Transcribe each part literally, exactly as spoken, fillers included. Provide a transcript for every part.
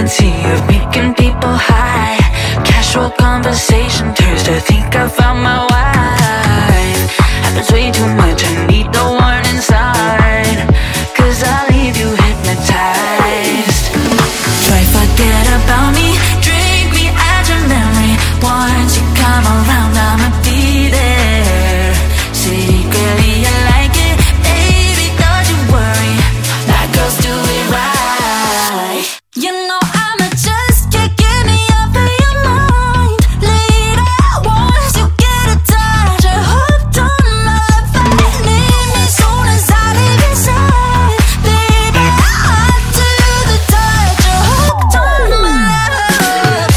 tendency of making people high. Casual conversation turns to think I found my wife. Happens way too much, I need the warning sign, cause I leave you hypnotized. Try forget about me, drink me at your memory. Once you come around, I'ma be there. Secretly I like it, baby, don't you worry. That girls do it right. You know I'ma just can't get me off of your mind. Later, once you get a touch, you're hooked on my love. Need me soon as I leave your side. Baby, hot to the touch, you're hooked on my love.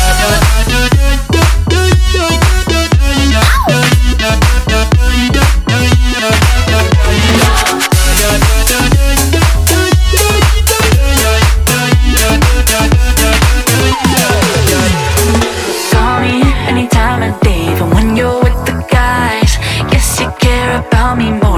Call me any time of day, even when you're with the guys. Guess you care about me more